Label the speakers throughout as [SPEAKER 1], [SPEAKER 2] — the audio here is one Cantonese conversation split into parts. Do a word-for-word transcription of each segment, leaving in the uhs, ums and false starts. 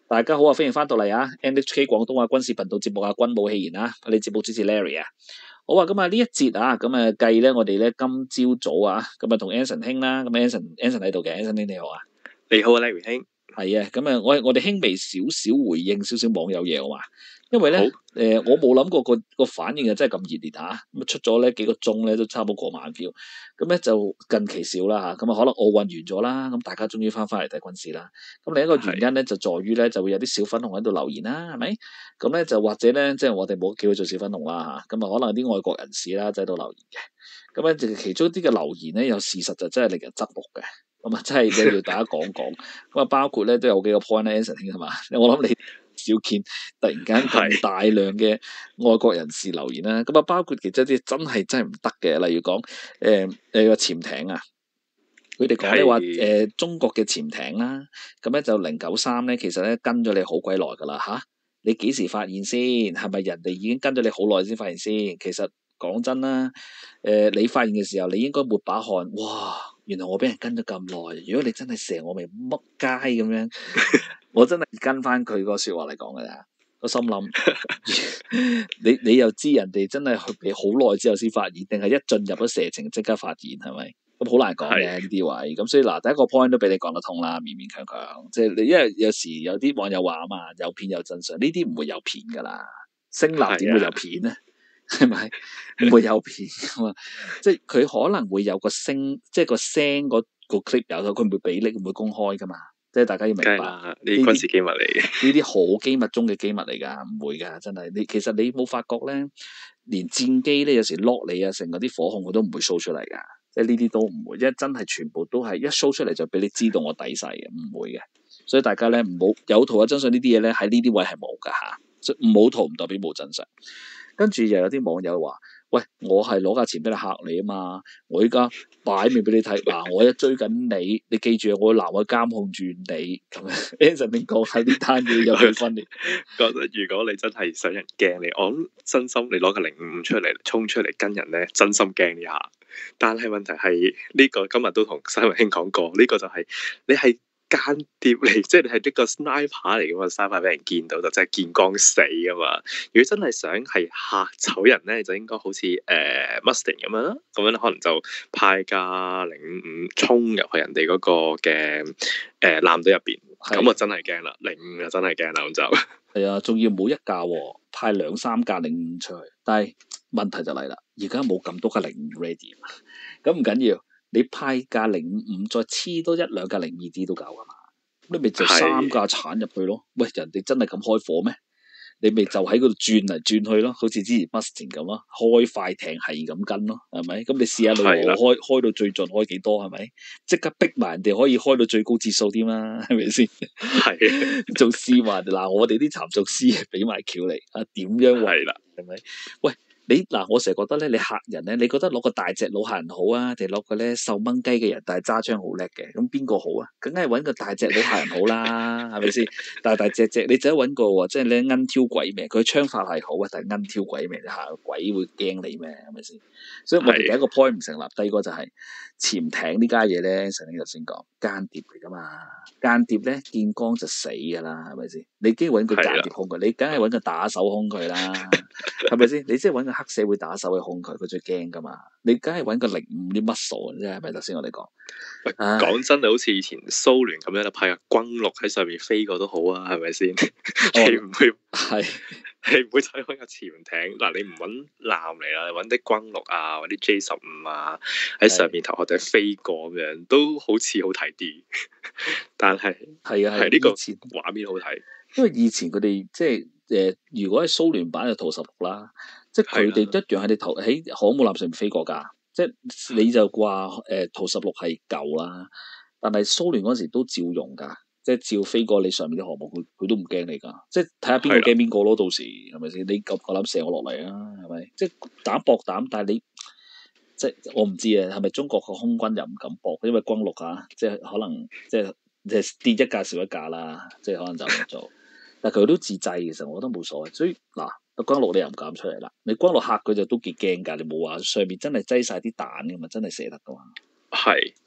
[SPEAKER 1] 大家好啊，歡迎翻到嚟啊 N H K 廣東話軍事頻道節目啊，軍武器研啊，我哋節目主持 Larry 啊。好啊，咁啊呢一節啊，咁啊計咧，我哋咧今朝早啊，咁啊同 Anson 兄啦，咁 Anson Anson 喺度嘅 Anson 兄你好啊。
[SPEAKER 2] 你好啊 Larry 兄。
[SPEAKER 1] 係啊，咁啊我我哋輕微少少回應少少網友嘢好嘛？因為咧，誒、呃、我冇諗過個個反應啊真係咁熱烈嚇，咁啊出咗咧幾個鐘咧都差唔多過萬票，咁咧就近期少啦嚇，咁啊可能奧運完咗啦，咁大家終於翻返嚟睇軍事啦。咁另一個原因咧就在於咧就會有啲小粉紅喺度留言啦，係咪？咁咧就或者咧即係我哋冇叫佢做小粉紅啦嚇，咁啊可能啲外國人士啦就喺度留言嘅，咁咧就其中啲嘅留言咧有事實就真係令人側目嘅。咁啊，真係要大家講講。咁啊，包括咧都有幾個 point 咧 ，Anson 兄係嘛？我諗你少見突然間咁大量嘅外國人士留言啦。咁啊，包括其中一啲真係真係唔得嘅，例如講誒誒個潛艇啊，佢哋講咧話誒中國嘅潛艇啦，咁咧就零九三咧，其實咧跟咗你好鬼耐㗎啦嚇。你幾時發現先？係咪人哋已經跟咗你好耐先發現先？其實講真啦，誒、呃、你發現嘅時候，你應該抹把汗，哇！原來我俾人跟咗咁耐。如果你真係成我未乜街咁樣，我真係跟翻佢個説話嚟講㗎咋。我心諗，你你又知人哋真係去俾好耐之後先發現，定係一進入咗射程即刻發現係咪？咁好難講嘅呢啲位。咁所以嗱，第一個 point 都俾你講得通啦，勉勉強強。即係你因為有時有啲網友話啊嘛，有片有真相，呢啲唔會有片㗎啦。聲納點會有片咧？係咪唔會有片噶嘛？即係佢可能會有個聲，即係個聲個個 clip 有，佢唔會俾你，唔會公開噶嘛。即係大家要明白，呢
[SPEAKER 2] 啲軍事機密嚟嘅，
[SPEAKER 1] 呢啲好機密中嘅機密嚟噶，唔會噶，真係。你其實你冇發覺咧，連戰機咧有時 lock 你啊，成嗰啲火控佢都唔會 show 出嚟噶。即係呢啲都唔會，因為真係全部都係一 show 出嚟就俾你知道我底細嘅，唔會嘅。所以大家咧唔好有圖有真相呢啲嘢咧，喺呢啲位係冇噶吓，冇圖唔代表冇真相。跟住又有啲網友話：喂，我係攞架錢俾你嚇你啊嘛！我依家擺面俾你睇，嗱、啊，我一追緊你，你記住，我男我監控住你咁樣。Anson 點講喺呢單嘢有幾分裂？
[SPEAKER 2] 覺得如果你真係想人驚你，我諗真心你攞個零五五出嚟衝出嚟跟人咧，真心驚一下。但係問題係呢、這個今日都同西文兄講過，呢、這個就係、是、你係。間諜嚟，即係你係一個 sniper 嚟噶嘛 ，sniper 俾人見到就真係見光死噶嘛。如果真係想係嚇走人咧，就應該好似誒 Mustang 咁樣啦，咁樣可能就派架零五五衝入去人哋嗰個嘅誒艦隊入邊，咁啊真係驚啦，零五啊真係驚啦咁就。
[SPEAKER 1] 係啊，仲要冇一架、哦，派兩三架零五出去，但係問題就嚟啦，而家冇咁多架零五 ready，咁唔緊要。你派架零五五再黐多一兩架零二 D 都夠噶嘛？你咪就三架鏟入去咯。喂，人哋真係咁開火咩？你咪就喺嗰度轉嚟轉去咯，好似之前 Mustang 咁咯，開快艇係咁跟咯，係咪？咁你試下你話我開開到最盡開幾多係咪？即刻逼埋人哋可以開到最高節數添啦，係咪先？係做試話嗱，我哋啲參數師俾埋橋嚟啊，點樣為啦？係咪？喂！你嗱，我成日覺得咧，你嚇人咧，你覺得攞個大隻佬嚇人好啊，定攞個咧瘦掹雞嘅人，但係揸槍好叻嘅，咁邊個好啊？梗係揾個大隻佬嚇人好啦，係咪先？大大隻隻，你就揾個喎，即係咧奀挑鬼命，佢槍法係好啊，但係奀挑鬼命，嚇鬼會驚你咩？係咪先？所以我哋第一個 point 唔成立，第二個就係、是、潛艇呢家嘢咧，成日頭先講間諜嚟噶嘛，間諜咧見光就死噶啦，係咪先？你經揾個間諜控佢，你梗係揾個打手控佢啦，係咪先？你即係揾個黑社會打手去控佢，佢最驚噶嘛。你梗係揾個零五啲乜傻啫，係咪頭先我哋講？
[SPEAKER 2] 講真，好似以前蘇聯咁樣，派個軍鹿喺上面飛過都好啊，係咪先？你唔會係你唔會再揾個潛艇嗱，你唔揾艦嚟啦，揾啲軍鹿啊，或啲 J 十五啊喺上面頭殼頂飛過咁樣，都好似好睇啲。但係
[SPEAKER 1] 係啊，
[SPEAKER 2] 係呢個畫面好睇，
[SPEAKER 1] 因為以前佢哋即係誒，如果係蘇聯版就圖十六啦，即係佢哋一樣喺你頭喺航母艦上面飛過㗎。即係你就話誒圖十六係舊啦，但係蘇聯嗰時都照用㗎，即係照飛過你上面啲航母，佢佢都唔驚你㗎。即係睇下邊個驚邊個咯，到時係咪先？你夠夠膽射我落嚟啊？係咪？即係膽搏膽，但係你即係我唔知啊，係咪中國個空軍又唔敢搏？因為軍陸啊，即係可能即係即係跌一架少一架啦，即係可能就唔做。但係佢都自製，其實我覺得冇所謂。所以嗱。軍陸你又唔敢出嚟啦，你軍陸嚇佢就都幾驚㗎，你冇話上面真係擠晒啲彈㗎嘛，真係射得㗎嘛。
[SPEAKER 2] 係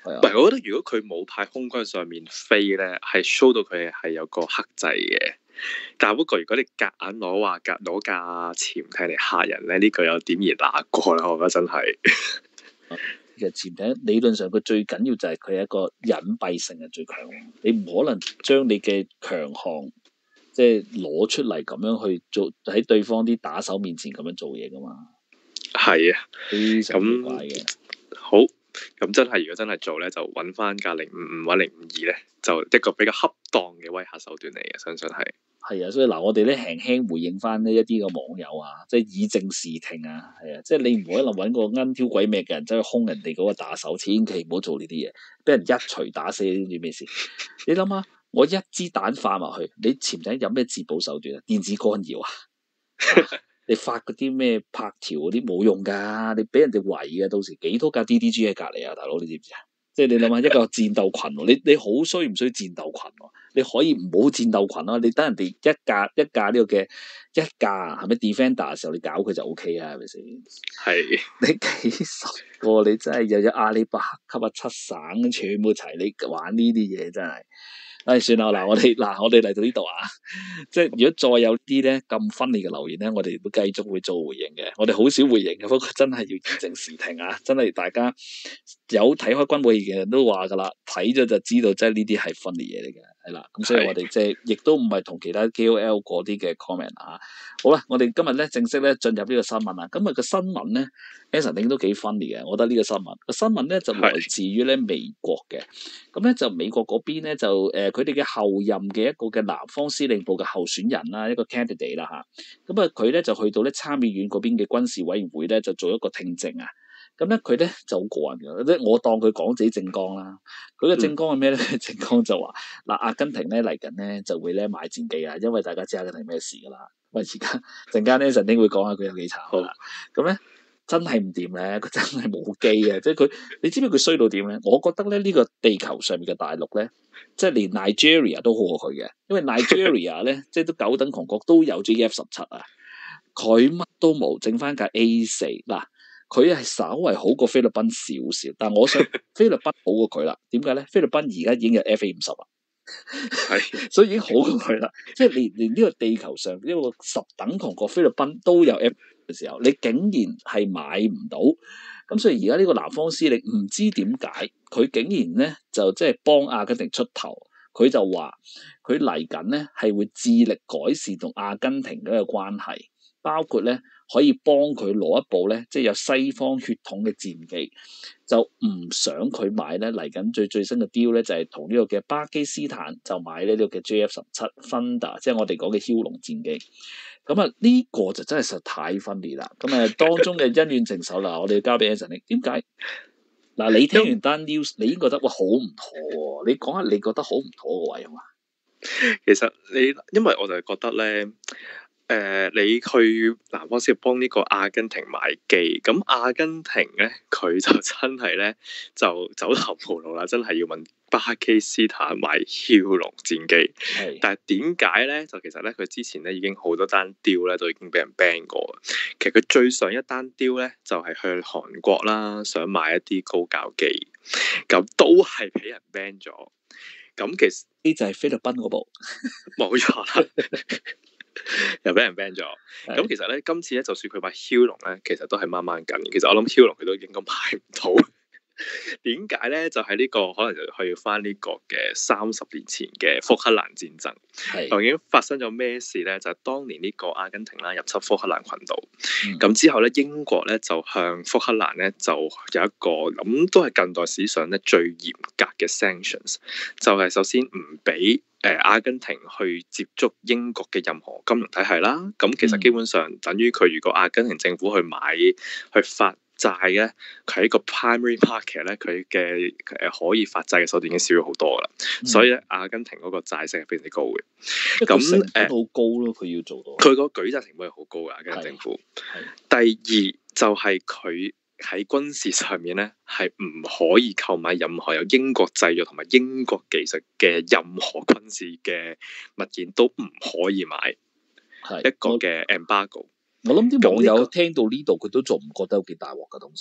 [SPEAKER 1] 係啊，
[SPEAKER 2] 唔係，我覺得如果佢冇派空軍上面飛咧，係 show 到佢係有個克制嘅。但係不過如果你夾硬攞話夾攞架潛艇嚟嚇人咧，呢、這個有點而難過啦，我覺得真係。
[SPEAKER 1] 其實潛艇理論上佢最緊要就係佢係一個隱蔽性係最強，你唔可能將你嘅強項即係攞出嚟咁樣去做喺對方啲打手面前咁樣做嘢噶嘛。
[SPEAKER 2] 係啊，
[SPEAKER 1] 非常奇怪嘅。
[SPEAKER 2] 好，咁真係如果真係做咧，就揾翻架零五五或者零五二咧，就一個比較恰當嘅威嚇手段嚟嘅，相信係。
[SPEAKER 1] 係啊，所以嗱，我哋咧輕輕回應翻呢一啲嘅網友啊，即係以正視聽啊，係啊，即係你唔可能揾個啱挑鬼命嘅人走去兇人哋嗰個打手，千祈唔好做呢啲嘢，俾人一錘打死，你知咩事？你諗下，我一支彈發埋去，你潛艇有咩自保手段啊？電子干擾啊？你發嗰啲咩拍條嗰啲冇用㗎，你俾人哋圍嘅，到時幾多架 D D G 喺隔離啊，大佬你知唔知啊？即係你諗下一個戰鬥群喎，你你好需唔需要戰鬥群喎？你可以唔好戰鬥群咯，你等人哋一架一架呢個嘅一架係咪 Defender 嘅時候，你搞佢就 O K 啊，係咪先？係你幾十個，你真係又有阿里巴巴級啊七省全部齊，你玩呢啲嘢真係。唉，算啦，嗱，我哋嗱，我哋嚟到呢度啊，即係如果再有啲咧咁分裂嘅留言咧，我哋都繼續會做回應嘅。我哋好少回應嘅，不過真係要以正視聽啊！真係大家有睇開軍武嘅人都話噶啦，睇咗就知道，即係呢啲係分裂嘢嚟嘅，係啦。咁所以我哋即係亦都唔係同其他 K O L 嗰啲嘅 comment 啊。好啦，我哋今日咧正式咧進入呢個新聞啊。今日嘅新聞咧 ANSON 應都幾分裂嘅，我覺得呢個新聞個新聞咧就來自於咧美國嘅。咁咧就美國嗰邊咧就誒佢哋嘅後任嘅一個嘅南方司令部嘅候選人啦，一個 candidate 啦嚇。咁啊佢咧就去到咧參議院嗰邊嘅軍事委員會咧就做一個聽證啊。咁咧佢咧就好過癮嘅，即係我當佢講自己政綱啦。佢嘅政綱係咩咧？嗯、政綱就話嗱，阿根廷咧嚟緊咧就會咧買戰機啊，因為大家知阿根廷咩事噶啦。喂，而家陣間咧陣間會講下佢有幾慘啦。咁咧真係唔掂咧，佢真係冇機啊！即係佢，你知唔知佢衰到點咧？我覺得咧呢、呢個地球上面嘅大陸咧，即係連 Nigeria 都好過佢嘅，因為 Nigeria 咧即係都九等強國都有 J F 十七啊，佢乜都冇，剩翻架 A 四嗱。佢係稍為好過菲律賓少少，但係我想菲律賓好過佢啦。點解咧？菲律賓而家已經有 F A 五十啦，係，所以已經好過佢啦。即係連連呢個地球上呢個十等強國菲律賓都有 F 嘅時候，你竟然係買唔到，咁所以而家呢個南方司令唔知點解，佢竟然咧就即係幫阿根廷出頭，佢就話佢嚟緊咧係會致力改善同阿根廷嘅一個關係，包括咧。可以幫佢攞一部咧，即係有西方血統嘅戰機，就唔想佢買咧嚟緊最最新嘅 deal 咧，就係同呢個嘅巴基斯坦就買呢個嘅 J F 十七 Thunder，即係我哋講嘅梟龍戰機。咁啊，呢個就真係實在太分裂啦。咁啊，當中嘅恩怨情仇啦，我哋交俾 ANSON。點解？嗱，你聽完單 news，你已經覺得哇好唔妥喎？你講下你覺得好唔妥嘅位啊嘛？
[SPEAKER 2] 其實你因為我就係覺得咧。誒、呃，你去南方先幫呢個阿根廷買機，咁阿根廷咧佢就真係咧就走投無路啦，真係要問巴基斯坦買梟龍戰機。是但係點解咧？就其實咧，佢之前咧已經好多單 deal 咧都已經俾人 ban 過。其實佢最上一單 deal 咧就係、是、去韓國啦，想買一啲高教機，咁都係俾人 ban 咗。咁其實
[SPEAKER 1] 呢就係菲律賓嗰部，
[SPEAKER 2] 冇錯啦。又俾人 ban 咗，咁是其實咧，今次咧，就算佢買梟龍咧，其實都係掹掹緊。其實我諗梟龍佢都應該買唔到。點解咧？就係、是、呢個可能就去翻呢個嘅三十年前嘅福克蘭戰爭，是究竟發生咗咩事咧？就係、是、當年呢個阿根廷啦入侵福克蘭群島，咁、嗯、之後咧英國咧就向福克蘭咧就有一個咁都係近代史上咧最嚴格嘅 sanctions， 就係首先唔俾誒阿根廷去接觸英國嘅任何金融體系啦。咁其實基本上等於佢如果阿根廷政府去買去發債咧，佢喺個 primary market 咧，佢嘅誒可以發債嘅手段已經少咗好多啦，嗯、所以咧阿根廷嗰個債息係非常之高嘅。咁誒
[SPEAKER 1] 好高咯，佢要做到。
[SPEAKER 2] 佢個舉債成本係好高嘅，阿根廷政府。第二就係佢喺軍事上面咧，係唔可以購買任何有英國製藥同埋英國技術嘅任何軍事嘅物件，都唔可以買。係一個嘅 embargo。
[SPEAKER 1] 我諗啲網友聽到呢度，佢都仲唔覺得有幾大鑊噶，通常。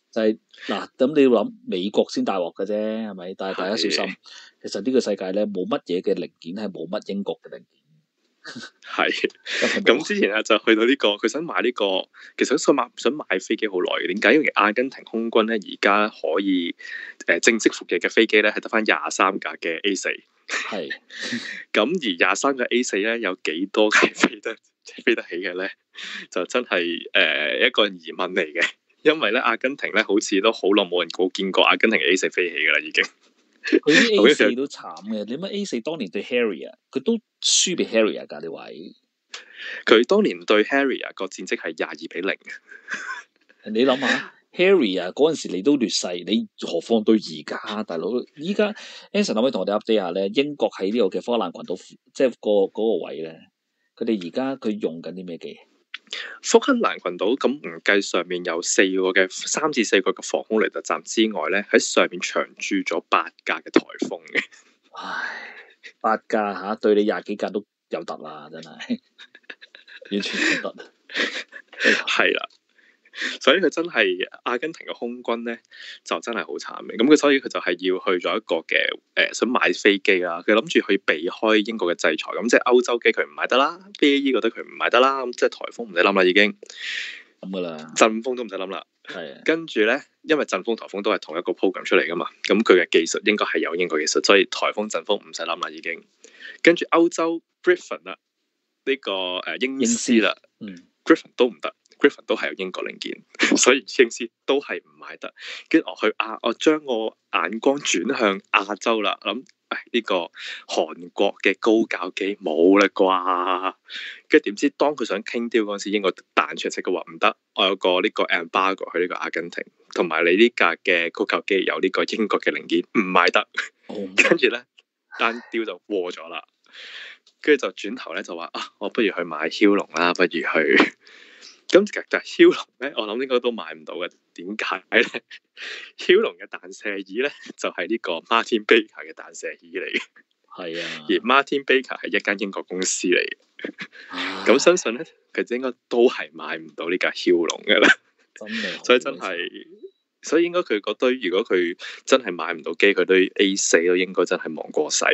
[SPEAKER 1] 就係、是、嗱，咁你要諗美國先大鑊嘅啫，係咪？但係大家小心，其實呢個世界咧冇乜嘢嘅零件係冇乜英國嘅零件。
[SPEAKER 2] 係，咁之前啊就去到呢、這個，佢想買呢、這個，其實想買想買飛機好耐嘅。點解？因為阿根廷空軍咧而家可以誒、呃、正式服役嘅飛機咧係得翻廿三架嘅 A 四。係，咁而廿三架 A 四咧有幾多係飛得飛得起嘅咧？就真係誒、呃、一個疑問嚟嘅。因為咧阿根廷咧好似都好耐冇人冇見過阿根廷 A 四飛起噶啦，已經。
[SPEAKER 1] 佢啲 A 四都慘嘅，你乜 A 四當年對 Harrier，佢都輸俾 Harrier 㗎，呢位。佢當年對 Harrier 個戰績係廿二比零。你諗下 Harrier 嗰陣時你都劣勢，你何況對而家大佬？依家 ANSON 可唔可以同我哋 update 下咧？英國喺呢個嘅科蘭群島，即係個嗰個位咧，佢哋而家佢用緊啲咩機？福克蘭群島咁唔計上面有四個嘅三至四個嘅防空雷達站之外咧，喺上面長駐咗八架嘅颱風嘅。唉，八架嚇、啊、對你廿幾架都有得啦，真係完全唔得。係啦。所以佢真係阿根廷嘅空軍咧，就真係好慘嘅。咁佢所以佢就係要去咗一個嘅誒、呃，想買飛機啦。佢諗住去避開英國嘅制裁，咁即係歐洲機佢唔買得啦，B A E 覺得佢唔買得啦，咁即係颱風唔使諗啦，已經咁噶啦，陣風都唔使諗啦。係跟住咧，因為陣風颱風都係同一個 program 出嚟噶嘛，咁佢嘅技術應該係有英國技術，所以颱風陣風唔使諗啦，已經。跟住歐洲 Griffin 啦，呢、這個誒、呃、英獅啦，嗯 Griffin 都唔得。Griffin 都係有英國零件，所以英獅都係唔買得。跟住我去亞，我將我眼光轉向亞洲啦，諗誒呢個韓國嘅高教機冇啦啩。跟住點知當佢想傾 deal 嗰陣時，英國彈出嚟嘅話唔得，我有個呢個 embargo 去呢個阿根廷，同埋你呢架嘅高教機有呢個英國嘅零件唔買得。跟住咧單 deal 就過咗啦。跟住就轉頭咧就話啊，我不如去買梟龍啦，不如去。咁其實梟龍咧，我諗應該都買唔到嘅。點解咧？梟龍嘅彈射椅咧，就係、是、呢個 Martin Baker 嘅彈射椅嚟嘅。係啊。而 Martin Baker 係一間英國公司嚟嘅。咁相信咧，佢應該都係買唔到呢架梟龍嘅啦。真係。所以真係，所以應該佢嗰堆，如果佢真係買唔到機，佢堆 A 四都應該真係忙過世。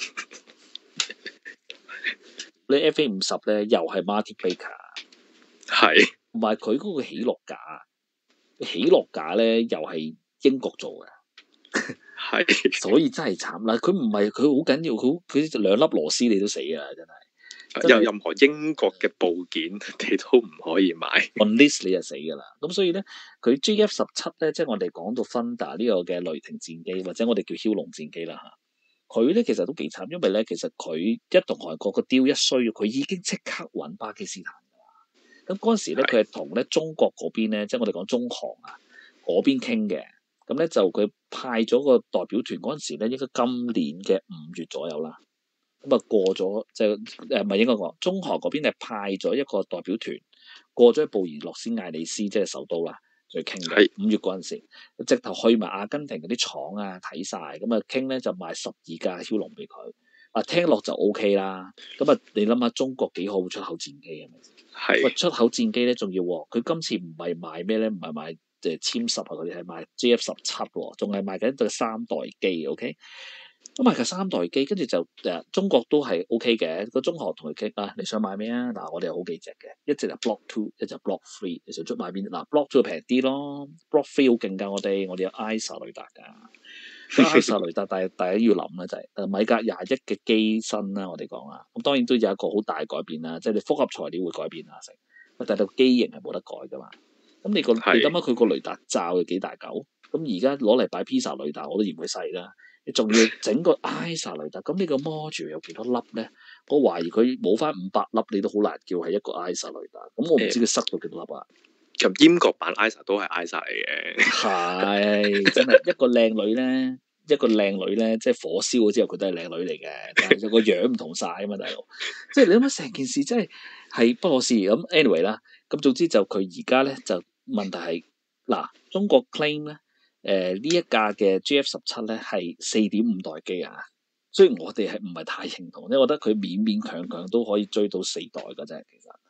[SPEAKER 1] 你 F A 五十咧，又係 Martin Baker。係，同埋佢嗰個起落架，起落架咧又係英國做嘅，係，所以真係慘啦。佢唔係佢好緊要，佢佢兩粒螺絲你都死啊！真係，有任何英國嘅部件你都唔可以買 ，on list 你就死噶啦。咁所以咧，佢 J F 十七咧，即係我哋講到 Thunder 呢個嘅雷霆戰機，或者我哋叫梟龍戰機啦嚇。佢咧其實都幾慘，因為咧其實佢一同韓國個 deal 一衰，佢已經即刻揾巴基斯坦。咁嗰陣時咧，佢係同咧中國嗰邊咧，即係我哋講中韓啊嗰邊傾嘅。咁咧就佢派咗個代表團嗰陣時咧，應該今年嘅五月左右啦。咁啊過咗就誒唔係應該講中韓嗰邊係派咗一個代表團過咗去布宜諾斯艾利斯，即係首都啦，再傾嘅。五月嗰陣時，直頭去埋阿根廷嗰啲廠啊睇晒，咁啊傾咧就賣十二架梟龍俾佢。啊，聽落就 O K 啦。咁啊，你諗下中國幾好出口戰機係咪？係。喂，出口戰機咧，仲要佢今次唔係賣咩咧？唔係賣誒殲十啊嗰啲，係賣 J F 十七喎，仲係賣緊對三代機 ，OK？咁賣緊三代機，跟住就誒中國都係 O K 嘅。個中學同佢傾啊，你想買咩啊？嗱，我哋有好幾隻嘅，一隻就 Block Two，一隻 Block Three，你想出買邊？嗱 ，Block Two 平啲咯 ，Block Three 好勁㗎，我哋我哋有 I S A 雷達㗎。I S A 雷達，但係大家要諗咧就係、是、誒米格廿一嘅機身啦，我哋講啦，咁當然都有一個好大改變啦，即係你複合材料會改變啊成，但係個機型係冇得改噶嘛。咁你個你諗下佢個雷達罩有幾大嚿？咁而家攞嚟擺披薩雷達我都嫌佢細啦，你仲要整個 I S A 雷達，咁呢個 module 有幾多粒咧？我懷疑佢冇翻五百粒，你都好難叫係一個 I S A 雷達。咁我唔知佢塞到幾多粒啊？咁英國版 I S A 都係 I S A 嚟嘅，係真係一個靚女咧，一個靚女咧，即係火燒咗之後佢都係靚女嚟嘅，但係個樣唔同晒啊嘛，大佬，即係你諗下成件事真係係不可思議咁。anyway 啦，咁總之就佢而家咧就問題係嗱，中國 claim 咧誒呢一架嘅 J F 十七咧係四點五代機啊，雖然我哋係唔係太認同，即係覺得佢勉勉強強都可以追到四代㗎啫，其實。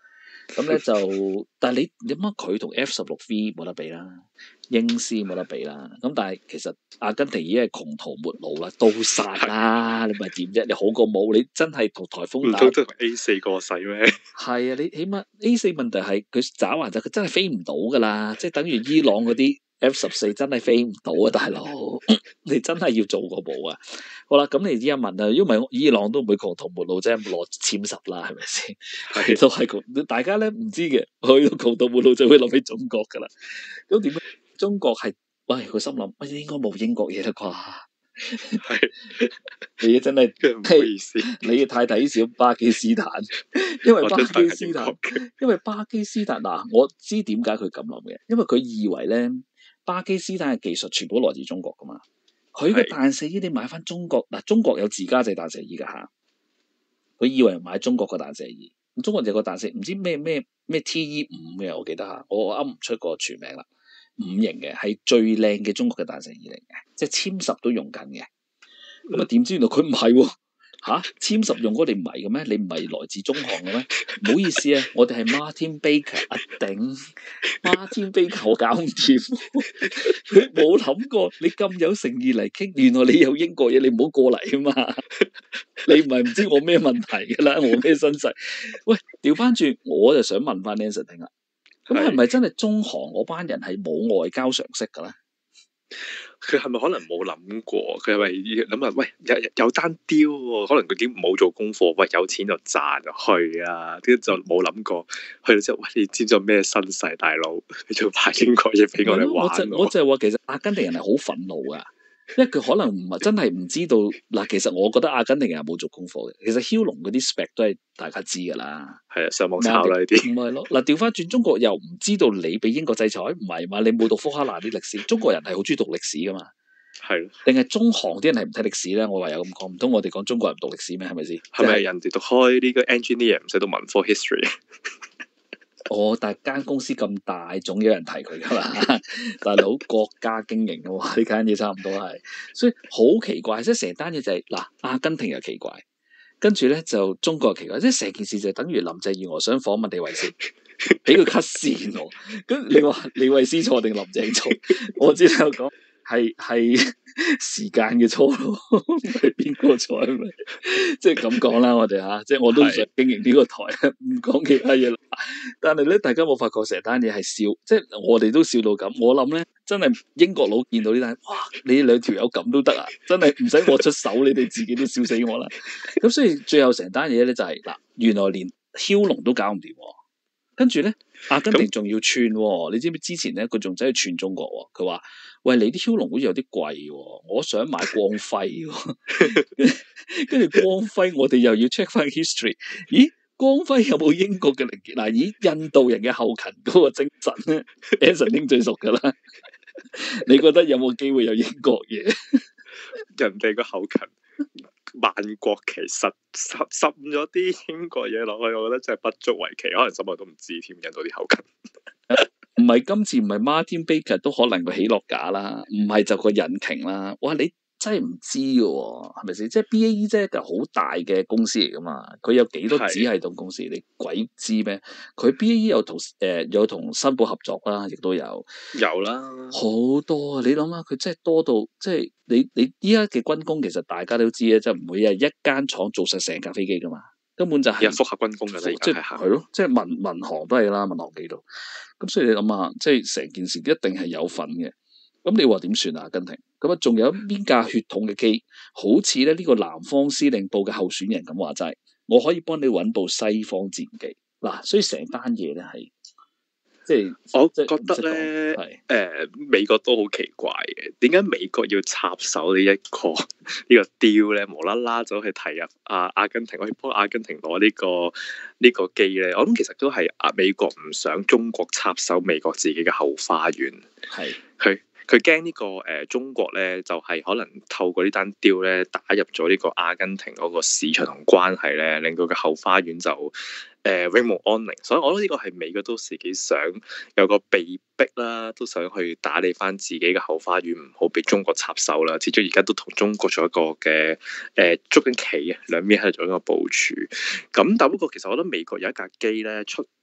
[SPEAKER 1] 咁咧就，但係你你諗下佢同 F 十六 V 冇得比啦，英斯冇得比啦。咁但係其實阿根廷已經係窮途末路啦，刀殺啦，你咪點啫？你好過冇，你真係同颱風打。
[SPEAKER 2] 唔通都同 A 四過世咩？
[SPEAKER 1] 係啊，你起碼 A 四問題係佢爪還就佢真係飛唔到噶啦，即係等於伊朗嗰啲 F 十四真係飛唔到啊，大佬！你真係要做個步啊！好啦，咁你依家問啊，因為伊朗都唔會窮途末路啫，攞殲十啦，係咪先？係都係窮，大家咧唔知嘅，去到窮途末路就會諗起中國噶啦。咁點解中國係？喂，佢心諗，喂，應該冇英國嘢啦啩？係你真係
[SPEAKER 2] 唔好意思，
[SPEAKER 1] 你太睇小巴基斯坦，因為巴基斯坦，因為巴基斯坦嗱，我知點解佢咁諗嘅，因為佢以為咧巴基斯坦嘅技術全部來自中國噶嘛，佢嘅彈射衣你買翻中國嗱，中國有自家製彈射衣噶吓，佢以為買中國嘅彈射衣，咁中國有個彈射唔知咩咩咩 T E 五嘅，我記得吓，我我噏唔出個全名啦。五型嘅係最靚嘅中國嘅彈射衣嚟嘅，即係殲十都用緊嘅。咁啊點知原來佢唔係喎嚇？殲十用嗰啲唔係嘅咩？你唔係來自中航嘅咩？唔好意思啊，我哋係 Martin Baker 啊頂 Martin Baker 我搞唔掂。佢冇諗過你咁有誠意嚟傾，原來你有英國嘢，你唔好過嚟啊嘛！你唔係唔知我咩問題㗎啦，我咩身世？喂，調翻轉我就想問翻 ANSON 聽啦。咁係咪真係中航嗰班人係冇外交常識嘅咧？
[SPEAKER 2] 佢係咪可能冇諗過？佢係咪諗下？喂，有有單雕喎，可能佢點冇做功課？喂，有錢就賺就去啊！啲就冇諗過去到之後，喂，你知唔知咩身世大佬？你仲派英國嘢俾我哋玩？
[SPEAKER 1] 我就我就係話，其實阿根廷人係好憤怒噶。因為佢可能唔係真係唔知道嗱，其實我覺得阿根廷人係冇做功課嘅。其實梟龍嗰啲 spec 都係大家知㗎啦，
[SPEAKER 2] 係啊，上網抄啦呢啲。
[SPEAKER 1] 唔係咯，嗱調翻轉中國又唔知道你俾英國制裁，唔係嘛？你冇讀福克蘭啲歷史，中國人係好中意讀歷史㗎嘛？係，定係中航啲人係唔睇歷史咧？我唯有咁講，唔通我哋講中國人唔讀歷史咩？係咪先？
[SPEAKER 2] 係咪人哋讀開呢個 engineer 唔使讀文科 history？
[SPEAKER 1] 哦，但係間公司咁大，總有人提佢噶嘛？大佬國家經營嘅喎，呢間嘢差唔多係，所以好奇怪，即係成單嘢就係、是、嗱，阿根廷又奇怪，跟住咧就中國又奇怪，即係成件事就等於林鄭月娥想訪問李慧詩，俾佢 cut 線喎。咁你話李慧詩錯定林鄭錯？我只能講係係時間嘅錯咯，係邊個錯係咪？即係咁講啦，我哋嚇，即係我都想經營呢個台，唔講其他嘢啦。但係咧，大家冇發覺成單嘢係笑，即係我哋都笑到咁。我諗咧，真係英國佬見到呢單，哇！你兩條友咁都得啊？真係唔使我出手，你哋自己都笑死我啦。咁所以最後成單嘢咧就係、是、嗱，原來連梟龍都搞唔掂，跟住咧阿根廷仲要串，你知唔知之前咧佢仲走去串中國？佢話：喂，你啲梟龍好似有啲貴，我想買光輝。跟住光輝，我哋又要 check 翻 history，咦？光輝有冇英國嘅零件？嗱，以印度人嘅後勤嗰個精神咧，ANSON 應最熟噶啦。你覺得有冇機會有英國嘢？
[SPEAKER 2] 人哋個後勤萬國旗實滲滲咗啲英國嘢落去，我覺得真係不足為奇。可能什麼都唔知添，印度啲後勤。
[SPEAKER 1] 唔係今次唔係 Martin Baker 都可能會起落架啦，唔係就個引擎啦。哇，你真係唔知嘅喎，係咪先？即係 B A E 即係一個好大嘅公司嚟噶嘛，佢有幾多子系統公司？你鬼知咩？佢 B A E 有同誒、呃、有同新寶合作啦，亦都有
[SPEAKER 2] 有啦，
[SPEAKER 1] 好多啊！你諗下，佢真係多到即係你你依家嘅軍工，其實大家都知啊，即係唔會係一間廠做實成架飛機噶嘛，根本就係
[SPEAKER 2] 複合軍工嘅啦，
[SPEAKER 1] 即係係咯，即係民民航都係啦，民航機度。咁所以你諗下，即係成件事一定係有份嘅。咁你話點算啊？阿根廷咁啊，仲有邊架血統嘅機？好似咧呢個南方司令部嘅候選人咁話齋，我可以幫你揾部西方戰機嗱。所以成單嘢咧係即係，
[SPEAKER 2] 我覺得咧，誒、呃、美國都好奇怪嘅，點解美國要插手呢一個呢個 deal 咧？無啦啦走去提入啊阿根廷，我要幫阿根廷攞呢個呢個機咧。我諗其實都係啊美國唔想中國插手美國自己嘅後花園，係佢。佢驚呢個誒、呃、中國咧，就係、是、可能透過呢單 deal 咧，打入咗呢個阿根廷嗰個市場同關係咧，令到個後花園就誒、呃、永無安寧。所以我覺得呢個係美國都自己想有個被逼啦，都想去打理翻自己嘅後花園，唔好俾中國插手啦。始終而家都同中國做一個嘅誒捉緊棋啊，兩邊喺度做一個部署。咁但不過其實我覺得美國有一架機咧出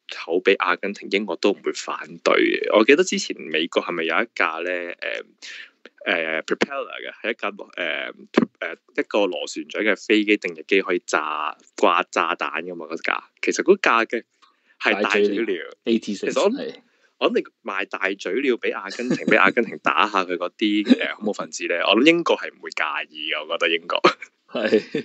[SPEAKER 2] 口俾阿根廷，英國都唔會反對嘅。我記得之前美國係咪有一架咧誒誒 propeller 嘅，係一架誒誒、呃、一個螺旋槳嘅飛機定翼機可以炸掛炸彈㗎嘛？嗰架其實嗰架嘅係大嘴鳥
[SPEAKER 1] A T 四，其實我
[SPEAKER 2] 是我諗你賣大嘴鳥俾阿根廷，俾阿根廷打下佢嗰啲誒恐怖分子咧，我諗英國係唔會介意嘅。我覺得英國
[SPEAKER 1] 係，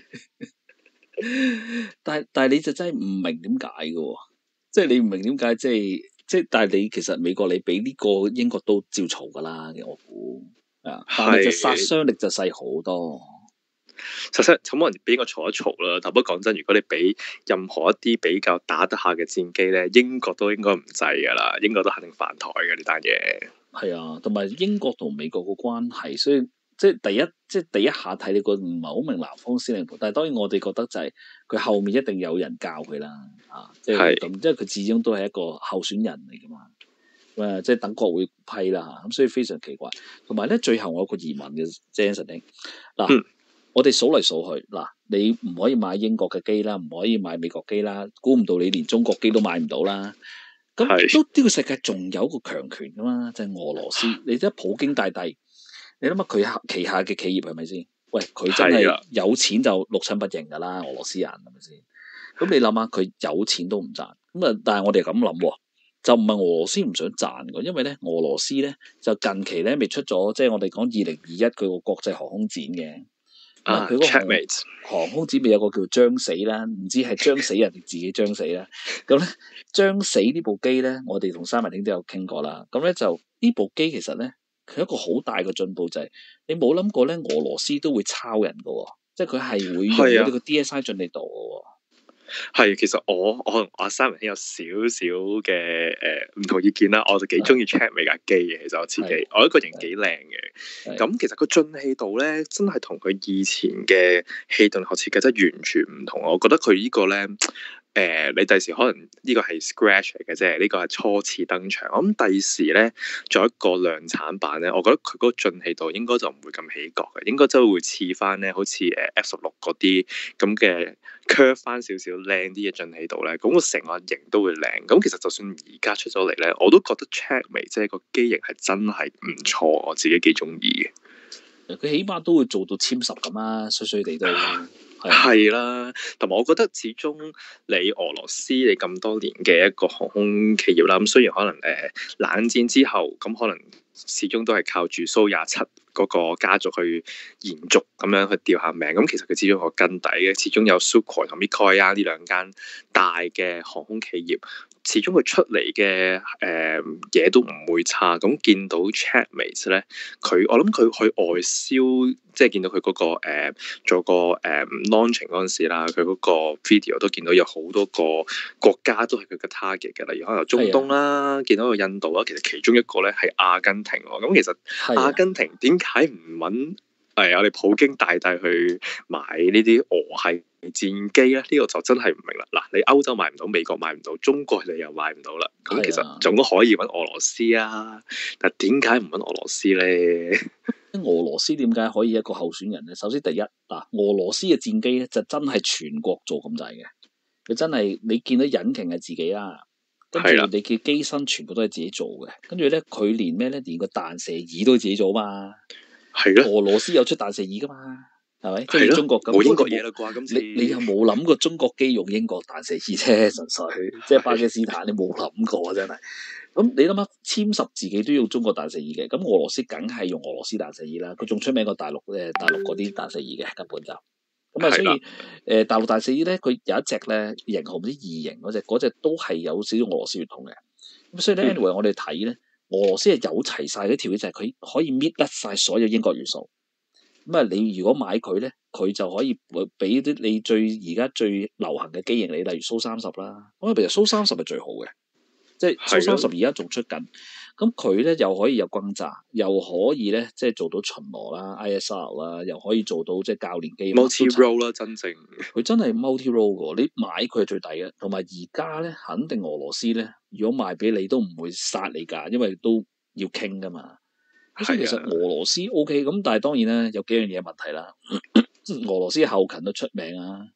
[SPEAKER 1] 但係但係你就真係唔明點解嘅喎，即係你唔明點解，即係即係，但係你其實美國你俾呢個英國都照嘈㗎啦，我估啊，但係就殺傷力就細好多。
[SPEAKER 2] 實質咁可能俾我嘈一嘈啦，但不過講真，如果你俾任何一啲比較打得下嘅戰機咧，英國都應該唔制㗎啦，英國都肯定反台嘅呢單嘢。
[SPEAKER 1] 係啊，同埋英國同美國個關係，所以即係第一即係第一下睇你個唔係好明南方司令部，但係當然我哋覺得就係佢後面一定有人教佢啦，啊，即係咁，即係佢始終都係一個候選人嚟㗎嘛，誒，即係等國會批啦，咁所以非常奇怪。同埋咧，最後我有個疑問嘅 Jason 兄，嗱。嗯我哋數嚟數去，嗱，你唔可以買英國嘅機啦，唔可以買美國機啦，估唔到你連中國機都買唔到啦。咁都呢個世界仲有一個強權噶嘛，就係、是、俄羅斯。你睇普京大帝，你諗下佢旗下嘅企業係咪先？喂，佢真係有錢就六親不認噶啦，俄羅斯人係咪先？咁你諗下佢有錢都唔賺，咁啊，但係我哋咁諗，就唔係俄羅斯唔想賺嘅，因為咧俄羅斯咧就近期咧未出咗，即係我哋講二零二一佢個國際航空展嘅。啊！佢嗰個航空展咪有個叫將死啦，唔知係將死人定自己將死啦。咁咧將死呢部機咧，我哋同三文兄都有傾過啦。咁咧就呢部機其實咧，佢一個好大嘅進步就係、是、你冇諗過咧，俄羅斯都會抄人嘅、哦，即係佢係會用呢個 D S I 進嚟度嘅、哦。
[SPEAKER 2] 係，其實我我阿三文兄有少少嘅誒唔同意見啦，我就幾中意 check 美架機嘅，其實我自己，我覺得個型幾靚嘅。咁其實個進氣度咧，真係同佢以前嘅氣動力學設計真係完全唔同。我覺得佢呢個咧。誒、呃，你第時可能呢個係 scratch 嚟嘅啫，呢、這個係初次登場。我諗第時咧，做一個量產版咧，我覺得佢嗰個進氣度應該就唔會咁起角嘅，應該真係會似翻咧，好似誒 F 十六嗰啲咁嘅 curve 翻少少靚啲嘅進氣度咧，咁個成個型都會靚。咁其實就算而家出咗嚟咧，我都覺得 Checkmate 即係個機型係真係唔錯，我自己幾中意嘅。
[SPEAKER 1] 佢起碼都會做到殲十咁啊，衰衰地都。
[SPEAKER 2] 係啦，同埋我覺得始終你俄羅斯你咁多年嘅一個航空企業啦，咁雖然可能誒、呃、冷戰之後咁可能始終都係靠住蘇廿七嗰個家族去延續咁樣去吊下命，咁其實佢始終有個根底嘅，始終有 Sukhoi 同 Mikoyan 呢兩間大嘅航空企業，始終佢出嚟嘅誒嘢都唔會差。咁見到 Checkmate 咧，佢我諗佢去外銷，即係見到佢嗰、嗰個、呃、做個誒、呃、launching 嗰陣時啦，佢嗰個 video 都見到有好多個國家都係佢嘅 target 嘅，例如可能中東啦，見到個印度啦，其實其中一個咧係阿根廷喎。咁其實阿根廷點解唔揾誒我哋普京大帝去買呢啲俄系戰機咧？呢、呢個就真係唔明啦。嗱，你歐洲買唔到，美國買唔到，中國你又買唔到啦。咁其實總可以揾俄羅斯啊，但點解唔揾俄羅斯咧？
[SPEAKER 1] 俄羅斯點解可以一個候選人咧？首先第一嗱，俄羅斯嘅戰機咧就真係全國做咁滯嘅，佢真係你見到引擎係自己啦，跟住你嘅機身全部都係自己做嘅，跟住咧佢連咩咧，連個彈射椅都自己做嘛。係咯，俄羅斯有出彈射椅噶嘛，係咪？即係中國咁，
[SPEAKER 2] 冇英國嘢啦啩？今次
[SPEAKER 1] 你你又冇諗過中國機用英國彈射椅啫，純粹即係巴基斯坦，你冇諗過真係。咁你諗下，殲十自己都用中國彈射椅嘅，咁俄羅斯梗係用俄羅斯彈射椅啦。佢仲出名過大陸誒，大陸嗰啲彈射椅嘅根本就咁啊。所以誒、呃，大陸彈射椅咧，佢有一隻咧型號唔知二型嗰隻，嗰隻都係有少少俄羅斯血統嘅。咁所以咧，anyway 我哋睇咧。俄羅斯係有齊晒啲條件，就係佢可以搣甩晒所有英國元素。咁啊，你如果買佢咧，佢就可以俾啲你最而家最流行嘅機型你，例如蘇三十啦。咁啊，其實蘇三十係最好嘅，即係蘇三十而家仲出緊。咁佢咧又可以有轟炸，又可以咧即係做到巡邏啦、I S R 啦，又可以做到即係教練機。
[SPEAKER 2] multi role 啦，真正
[SPEAKER 1] 佢真係 multi role 嘅，你買佢係最抵嘅。同埋而家咧，肯定俄羅斯咧，如果賣俾你都唔會殺你㗎，因為都要傾㗎嘛。所以其實俄羅斯 OK 咁，但係當然咧有幾樣嘢問題啦。俄羅斯後勤都出名啊，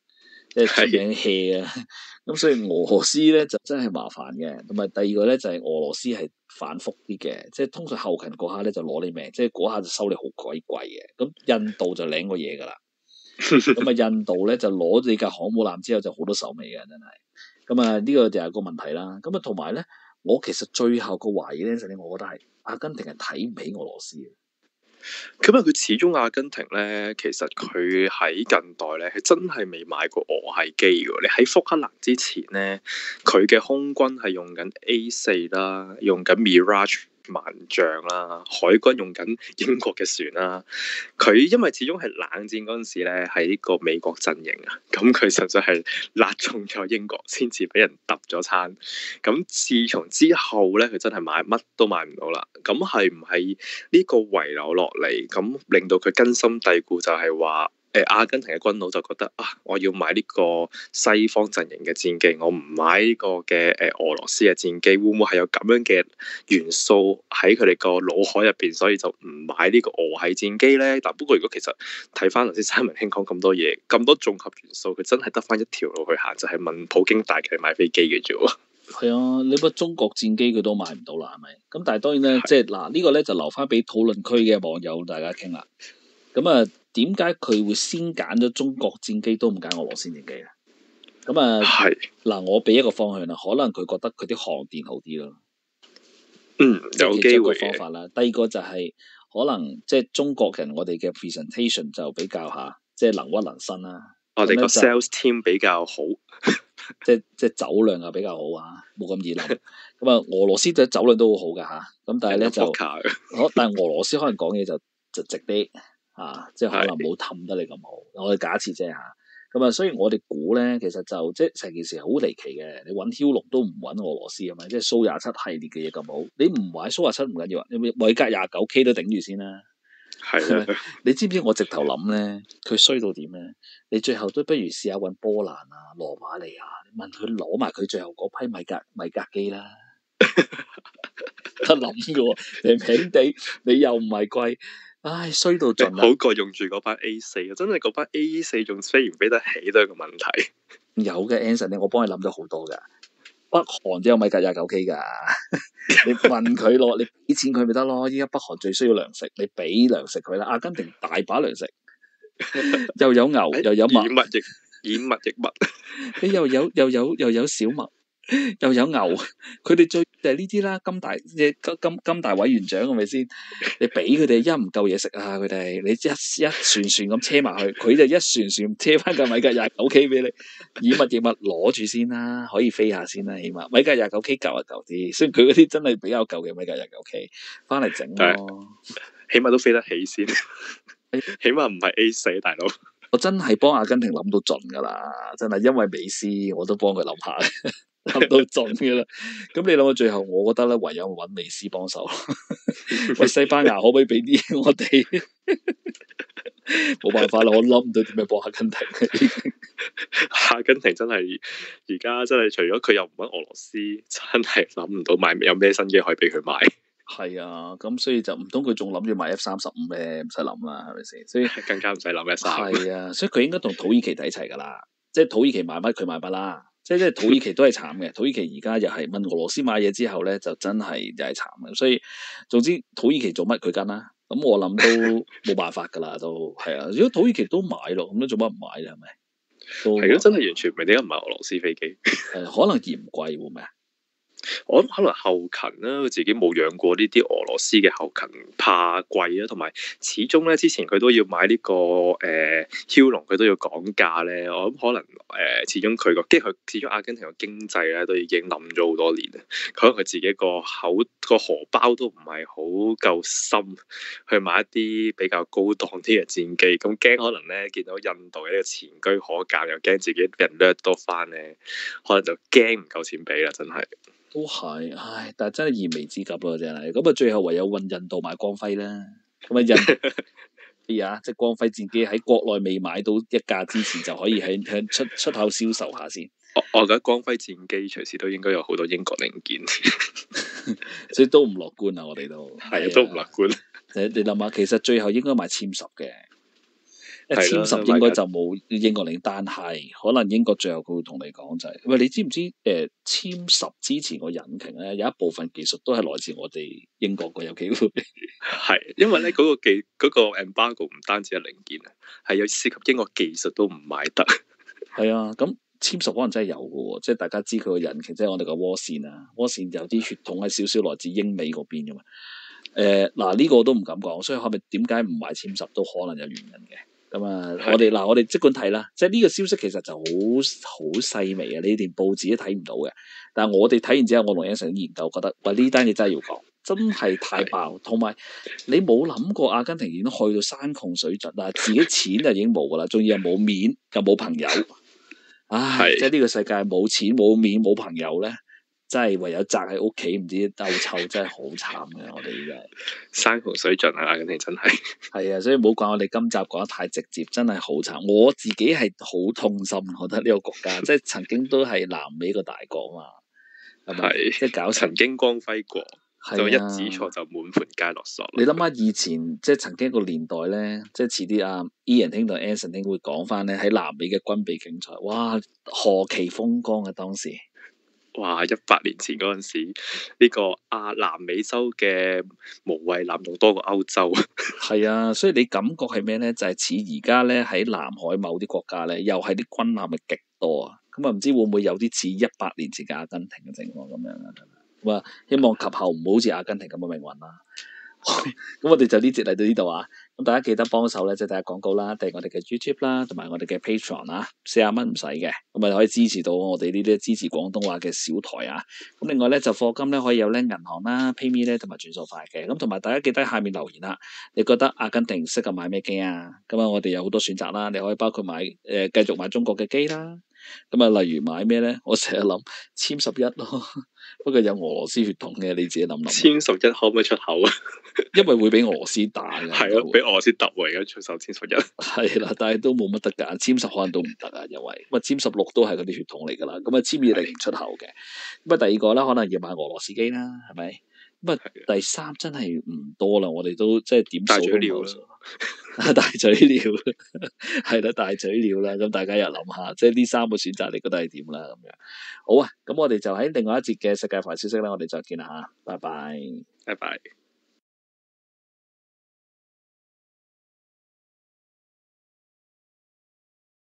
[SPEAKER 1] 即係出名 hea 啊。咁所以俄羅斯咧就真係麻煩嘅，同埋第二個咧就係、是、俄羅斯係反覆啲嘅，即係通常後勤嗰下咧就攞你命，即係嗰下就收你好鬼貴嘅。咁印度就領個嘢㗎啦，咁啊印度咧就攞你架航母艦之後就好多手尾嘅真係。咁啊呢個就係個問題啦。咁啊同埋咧，我其實最後個懷疑咧，就係我覺得係阿根廷係睇唔起俄羅斯嘅。
[SPEAKER 2] 咁啊，佢始終阿根廷咧，其實佢喺近代咧係真係未買過俄系機嘅。你喺福克蘭之前咧，佢嘅空軍係用緊 A 四啦，用緊 Mirage 萬象啦，海軍用緊英國嘅船啦。佢因為始終係冷戰嗰陣時咧，喺呢個美國陣營啊，咁佢實在係辣中咗英國，先至俾人揼咗餐。咁自從之後咧，佢真係買乜都買唔到啦。咁係唔係呢個遺留落嚟，咁令到佢根深蒂固，就係話誒阿根廷嘅軍佬就覺得啊，我要買呢個西方陣營嘅戰機，我唔買呢個嘅誒俄羅斯嘅戰機，會唔會係有咁樣嘅元素喺佢哋個腦海入邊，所以就唔買呢個俄系戰機咧？但不過如果其實睇翻頭先三文兄講咁多嘢，咁多綜合元素，佢真係得翻一條路去行，就係、是、問普京帶佢買飛機嘅啫喎。
[SPEAKER 1] 係啊，你乜中國戰機佢都買唔到啦，係咪？咁但係當然咧，即係嗱呢個咧就留翻俾討論區嘅網友大家傾啦。咁啊，點解佢會先揀咗中國戰機都唔揀俄羅斯戰機咧？咁啊，係嗱，我俾一個方向啦，可能佢覺得佢啲航電好啲咯。
[SPEAKER 2] 嗯，有機會嘅
[SPEAKER 1] 方法啦。第二個就係、是、可能即係中國人，我哋嘅 presentation 就比較下，即係能屈能伸啦。
[SPEAKER 2] 我哋個 sales team 比較好。
[SPEAKER 1] 即係即係酒量又比較好啊，冇咁易冧。咁啊，俄羅斯嘅酒量都好好噶吓，咁但係咧就，可但係俄羅斯可能講嘢就就直啲啊，即係可能冇氹得你咁好。我哋假設啫吓，咁啊，所以我哋估咧，其實就即係成件事好離奇嘅。你揾梟龍都唔揾俄羅斯係咪？即係蘇廿七系列嘅嘢咁好，你唔買蘇廿七唔緊要啊，你米格廿九 K 都頂住先啦。係啊，你知唔知我直頭諗咧，佢衰到點咧？你最後都不如試下揾波蘭啊、羅馬尼亞，你問佢攞埋佢最後嗰批米格米格機啦，得諗嘅喎，平平地，你又唔係貴，唉，衰到盡啦。
[SPEAKER 2] 好過用住嗰班 A 四啊，真係嗰班 A 四仲飛唔飛得起都係個問題。
[SPEAKER 1] 有嘅 ANSON 咧，我幫你諗咗好多㗎。北韓都有米格廿九 K 㗎，你問佢攞，你俾錢佢咪得咯？依家北韓最需要糧食，你俾糧食佢啦。阿根廷大把糧食，又有牛又有麥，
[SPEAKER 2] 以物易以物易物，
[SPEAKER 1] 你又有又有又有小麥，又有牛，佢哋最就係呢啲啦。金大金金金大委員長係咪先？你俾佢哋一唔夠嘢食啊！佢哋你一一船船咁車埋去，佢就一船船車翻架米格廿九 K 俾你，以物易物攞住先啦，可以飛下先啦，起碼米格廿九 K 舊一舊啲，雖然佢嗰啲真係比較舊嘅米格廿九 K 翻嚟整咯，
[SPEAKER 2] 起碼都飛得起先，起碼唔係 A 四大佬。
[SPEAKER 1] 我真係幫阿根廷諗到盡噶啦，真係因為美斯我都幫佢諗下。諗到盡嘅啦，咁你諗到最後，我覺得咧唯有揾美斯幫手。喂，西班牙可唔可以俾啲我哋？冇辦法啦，我諗唔到點樣幫阿根廷。
[SPEAKER 2] 阿根廷真係而家真係除咗佢又唔揾俄羅斯，真係諗唔到買有咩新機可以俾佢買。
[SPEAKER 1] 係啊，咁所以就唔通佢仲諗住買 F 三十五咩？唔使諗啦，係咪先？所以
[SPEAKER 2] 更加唔使諗 F 三。
[SPEAKER 1] 係啊，所以佢應該同土耳其睇齊噶啦，即係土耳其買乜佢買乜啦。即係即係土耳其都係慘嘅，土耳其而家又係問俄羅斯買嘢之後咧，就真係又係慘嘅。所以總之土耳其做乜佢跟啦，咁我諗都冇辦法噶啦，都係啊。如果土耳其都買咯，咁都做乜唔買咧？係咪？
[SPEAKER 2] 係咯，真係完全唔明點解唔係俄羅斯飛機。
[SPEAKER 1] 誒，可能嫌貴會唔會啊？
[SPEAKER 2] 我諗可能後勤啦，佢自己冇養過呢啲俄羅斯嘅後勤，怕貴啊，同埋始終咧之前佢都要買呢、這個誒梟龍，佢、呃、都要講價咧。我諗可能誒、呃，始終佢個即係佢始終阿根廷嘅經濟咧都已經冧咗好多年啦。可能佢自己個口個荷包都唔係好夠深去買一啲比較高檔啲嘅戰機，咁驚可能咧見到印度嘅呢個前車可鑑，又驚自己俾人掠多翻咧，可能就驚唔夠錢俾啦，真係。
[SPEAKER 1] 都係，唉！但係真係燃眉之急咯，真係。咁啊，最後唯有運印度買光輝啦。咁啊，印啊，即係光輝戰機喺國內未買到一架之前，就可以喺向出出口銷售下先。
[SPEAKER 2] 我我覺得光輝戰機隨時都應該有好多英國零件，
[SPEAKER 1] 所以都唔樂觀啊！我哋都
[SPEAKER 2] 係啊，都唔樂觀。
[SPEAKER 1] 你你諗下，其實最後應該買殲十嘅。 簽十應該就冇英國領，但係可能英國最後佢會同你講就係、是，喂，你知唔知誒、呃、簽十之前個引擎咧有一部分技術都係來自我哋英國嘅，有機會
[SPEAKER 2] 係因為咧嗰、那個技嗰、那個 embargo 唔單止係零件啊，係有涉及英國技術都唔買得。係
[SPEAKER 1] 啊，咁簽十可能真係有嘅喎，即係大家知佢個引擎，即係我哋個渦扇啊，渦扇有啲血統係少少來自英美嗰邊嘅嘛。誒嗱呢個我都唔敢講，所以係咪點解唔買簽十都可能有原因嘅。咁啊，的我哋嗱我哋即管睇啦，即係呢個消息其實就好好細微啊，你連報紙都睇唔到嘅。但係我哋睇完之後，我同 ANSON 研究覺得，喂呢單嘢真係要講，真係太爆，同埋的你冇諗過阿根廷已經去到山窮水盡啦，自己錢就已經冇噶啦，仲要係冇面又冇朋友，唉，的即係呢個世界冇錢冇面冇朋友咧。真係唯有宅喺屋企，唔知鬥臭，真係好慘嘅。我哋而家
[SPEAKER 2] 山窮水盡啊！阿根廷真係
[SPEAKER 1] 係啊，所以唔好怪我哋今集講得太直接，真係好慘。我自己係好痛心，我覺得呢個國家即係曾經都係南美個大國嘛，係咪？即係搞
[SPEAKER 2] 曾經光輝過，
[SPEAKER 1] 啊、
[SPEAKER 2] 就一指錯就滿盤皆落索。
[SPEAKER 1] 你諗下以前即係曾經個年代咧，即係遲啲阿 Ian 兄同 Anson 兄會講翻咧喺南美嘅軍備競賽，哇，何其風光啊！當時。
[SPEAKER 2] 哇！一百年前嗰陣時，呢、這個亞南美洲嘅無畏艦仲多過歐洲。
[SPEAKER 1] 係啊，所以你感覺係咩咧？就係似而家咧喺南海某啲國家咧，又係啲軍艦嘅極多啊！咁啊，唔知會唔會有啲似一百年前嘅阿根廷嘅情況咁樣啊？咁啊，希望及後唔好似阿根廷咁嘅命運啦。咁我哋就呢節嚟到呢度啊！咁大家記得幫手咧，即係睇下廣告啦，訂我哋嘅 YouTube 啦，同埋我哋嘅 Patreon 啊，四十蚊唔使嘅，咁啊可以支持到我哋呢啲支持廣東話嘅小台啊！咁另外咧就課金咧可以有咧銀行啦、PayMe 咧同埋轉數快嘅，咁同埋大家記得喺下面留言啦，你覺得阿根廷適合買咩機啊？咁啊我哋有好多選擇啦，你可以包括買誒、呃、繼續買中國嘅機啦。咁啊，例如買咩咧？我成日諗殲十一咯，不過有俄羅斯血統嘅，你自己諗諗。
[SPEAKER 2] 殲十一可唔可以出口啊？
[SPEAKER 1] 因為會俾俄羅斯打嘅。
[SPEAKER 2] 係啊，俾俄羅斯揼喎，而家出手殲十一。
[SPEAKER 1] 係啦，但係都冇乜得㗎，殲十可能都唔得啊，因為咁啊殲十六都係嗰啲血統嚟㗎啦。咁啊殲二零唔出口嘅。咁啊的第二個咧，可能要買俄羅斯機啦，係咪？咁啊第三真係唔多啦，我哋都即係點數都冇數。大嘴鳥係啦，大嘴鳥啦，咁大家又諗下，即係呢三個選擇，你覺得係點啦？咁樣好啊，咁我哋就喺另外一節嘅世界化消息咧，我哋再見啦吓，拜拜，
[SPEAKER 2] 拜拜。